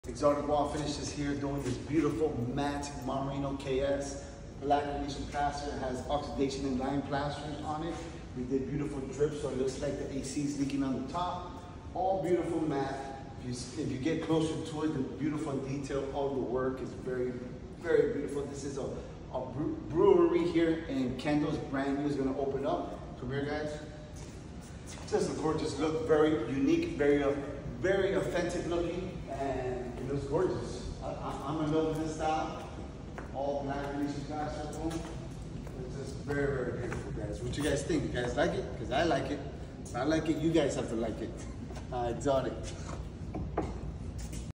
Exotic Wall Finishes here doing this beautiful matte Marino KS black Venetian plaster. It has oxidation and lime plasters on it. We did beautiful drips so it looks like the AC is leaking on the top. All beautiful matte. If you get closer to it, the beautiful detail of the work is very, very beautiful. This is a brewery here in Kendall's, brand new, is going to open up. Come here, guys. Just a gorgeous look, very unique, very authentic looking, and it looks gorgeous. I'm in love with this style. All black Venetian plaster, boom. It's just very, very beautiful, guys. What you guys think? You guys like it? Because I like it. If I like it, you guys have to like it. Exotic.